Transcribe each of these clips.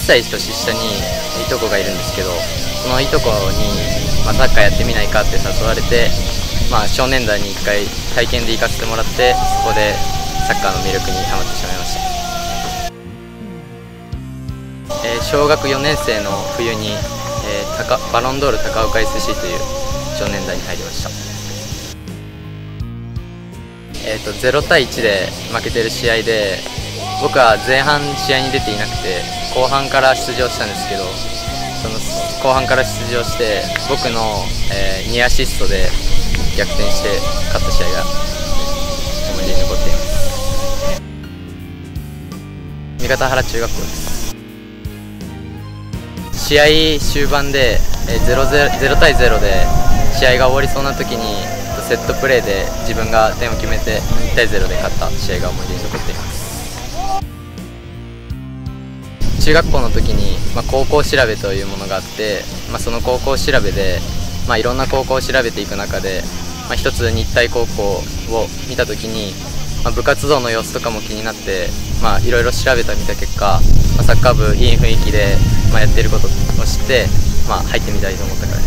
歳年下にいとこがいるんですけど、そのいとこに、サッカーやってみないかって誘われて、少年団に1回体験で行かせてもらって、そこでサッカーの魅力にハマってしまいました。小学4年生の冬に、バロンドール高岡 SC という少年団に入りました。0対1で負けてる試合で、僕は前半試合に出ていなくて後半から出場したんですけど、その後半から出場して僕の、2アシストで逆転して勝った試合が思い出に残っています。三方原中学校です。試合終盤で 0対0で試合が終わりそうな時にセットプレーで自分が点を決めて1対0で勝った試合が思い出に残っています。中学校の時に、高校調べというものがあって、その高校調べで、いろんな高校を調べていく中で、一つ日体高校を見た時に、部活動の様子とかも気になって、いろいろ調べてみた結果、サッカー部いい雰囲気で、やってることを知って、入ってみたいと思ったからです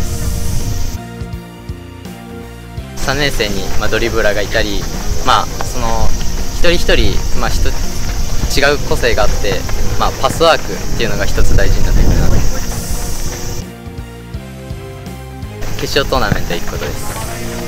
。3年生に、ドリブラーがいたり、その一人一人、違う個性があって、パスワークっていうのが一つ大事になってくるなと思います。決勝トーナメントへ行くことです。